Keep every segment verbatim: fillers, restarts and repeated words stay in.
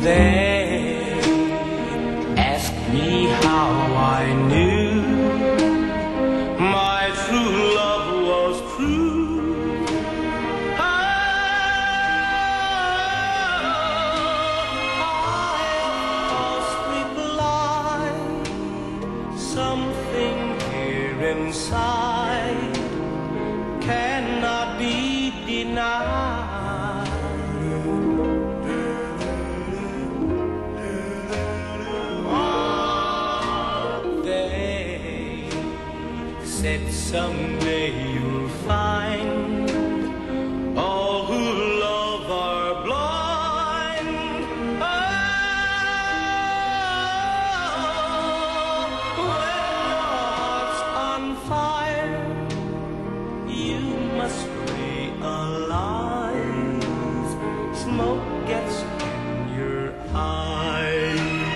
They ask me how I knew my true love was true. Oh, I must reply, something here inside cannot be denied. Said someday you'll find all who love are blind. Oh, when your heart's on fire, you must realize smoke gets in your eyes.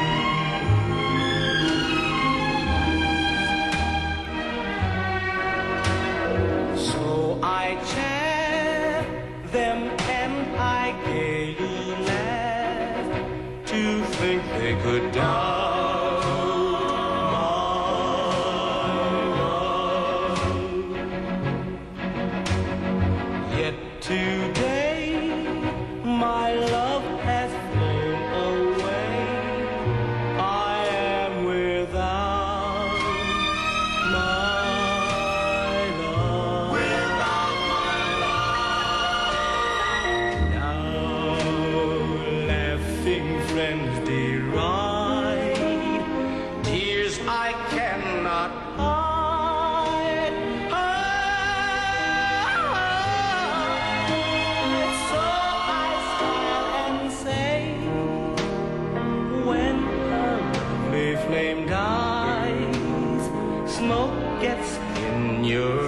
I chaff them and I gaily laugh to think they could doubt my love. Yet today my love has flown away. I am without my friends deride, tears I cannot hide. hide. So I smile and say, when a lovely flame dies, smoke gets in your